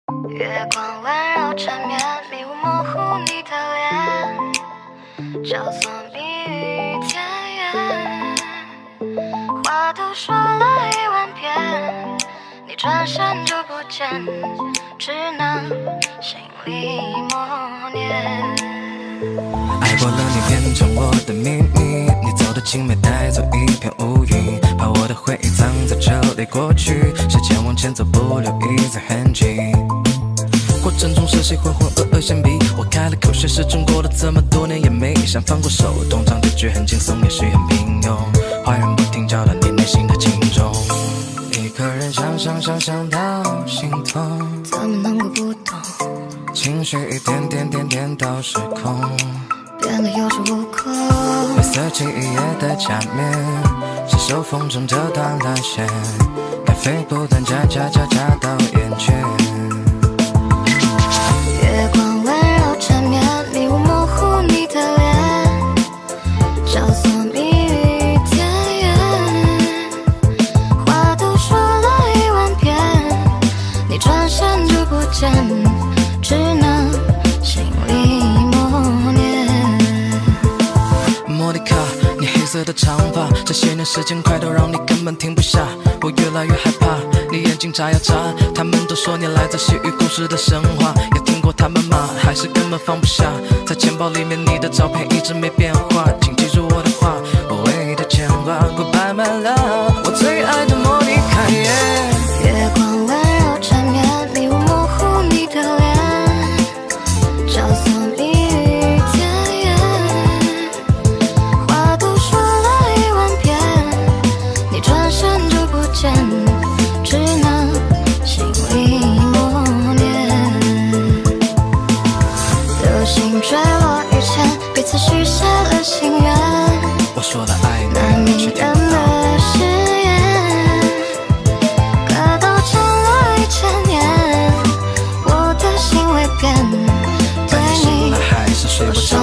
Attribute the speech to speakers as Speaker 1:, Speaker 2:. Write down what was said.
Speaker 1: 月光温柔缠绵，迷雾模糊你的脸，交错蜜语甜言，话都说了1万遍，你转身就不见，只能心里默念。
Speaker 2: 爱过了你变成我的秘密，你走的轻描带走一片乌云，把我的回忆藏在这里过去，时间往前走不留一丝痕迹。过程中是谁浑浑噩噩先逼我开了口，却始终过了这么多年也没想放过手。通常结局很轻松，也许很平庸，坏人不停搅乱你内心的轻重。一个人想到心痛，
Speaker 1: 怎么能够不懂？
Speaker 2: 情绪一点到失控，
Speaker 1: 变得有恃无恐。
Speaker 2: 灰色记忆页的假面，是手风筝折断了线，咖啡不断加到眼前。
Speaker 1: 月光温柔缠绵，迷雾模糊你的脸，交错蜜语甜言，话都说了1万遍，你转身就不见，只能心里默念。
Speaker 2: 莫妮卡，你黑色的长发，这些年时间快到让你根本停不下，我越来越害怕，你眼睛眨呀眨，他们都说你来自西域故事的神话，也听过他们骂，还是根本放不下，在钱包里面你的照片一直没变化，请记住我的话，我唯一的牵挂 Goodbye my love， 我最爱的莫妮卡耶。
Speaker 1: 月光温柔缠绵，迷雾模糊你的脸，交错蜜语甜言，话都说了1万遍，你转身就不见，只能心里默念。流星坠落以前，彼此许下了心愿，
Speaker 2: 我说了爱
Speaker 1: 那
Speaker 2: 你，
Speaker 1: 迷人的誓言，可都撑了1000年，我的心未变，对你
Speaker 2: 还是睡不着。